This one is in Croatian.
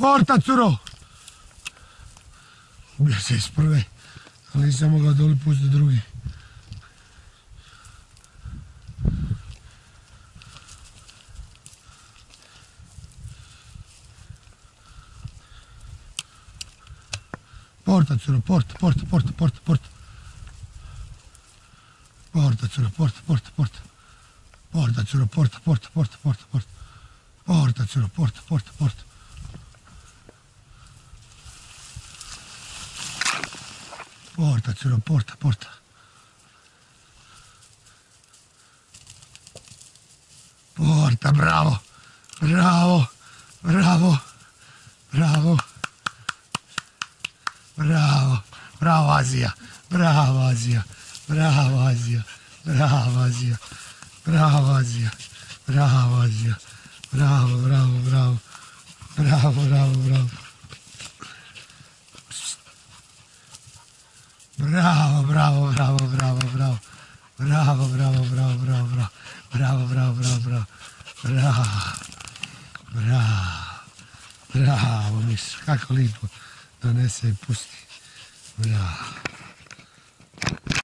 Porta, curo! Ubio se iz prve, ali nisam mogao doli pustiti drugi. Porta, curo, porta. Porta, curo, porta. Porta, curo, porta. Porta, curo, porta. Porta, curo, porta. Porta, bravo. Bravo, Azija. Bravo, Azija. Bravo, miš, kako lipo donese i pusti. Bravo.